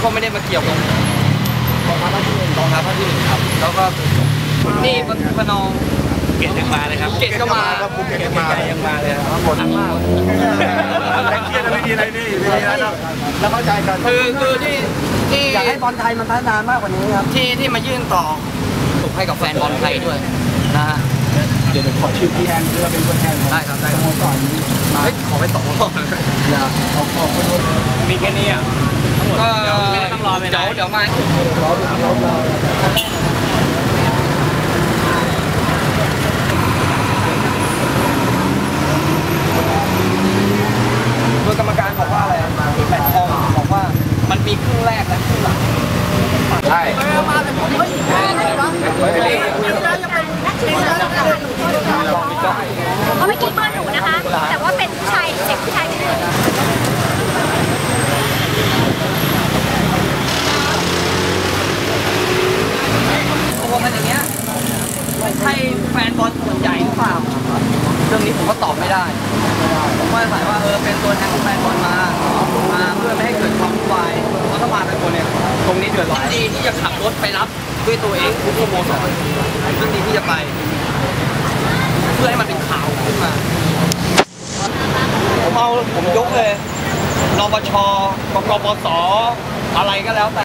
ก็ไม่ได้มาเกี่ยวกับกองทัพภาคที่ 1ครับแล้วก็นี่พนองเกตยังมาเลยครับเกตก็มาครับเกตยังมาเลยครับหมดมากแต่เครียดไม่มีอะไรนี่แล้วเข้าใจกันคือที่อยากให้บอลไทยมันพัฒนามากกว่านี้ครับที่มายื่นต่อส่งให้กับแฟนบอลไทยด้วยนะฮะเดี๋ยวขอชื่อพี่แอนเพื่อเป็นตัวแทนได้ครับได้ครับก่อนขอไป2 รอบนะขอมีแค่นี้อ่ะก็ต้องรอไปเดี๋ยวมาโดยกรรมการบอกว่าอะไรแบตทองบอกว่ามันมีครึ่งแรกและครึ่งหลังใช่มาแต่ผมไม่ได้เขาไม่กินเบอร์หนูนะคะ แต่ว่าเป็นผู้ชายเด็กผู้ชายที่หนึ่งตัวมันอย่างเงี้ยใช่แฟนบอลส่วนใหญ่หรือเปล่าเรื่องนี้ผมก็ตอบไม่ได้ผมว่าสายว่าเป็นตัวแทนของแฟนบอลมาเพื่อไม่ให้เกิดความวุ่นวายเพราะถ้ามาเป็นคนเนี่ยตรงนี้เดือดร้อนดีที่จะขับรถไปรับด้วยตัวเองทุกสโมสรยินดีที่จะไปเพื่อให้มันเป็นข่าวขึ้นมาผมยกเลยนปชกปปสอะไรก็แล้วแต่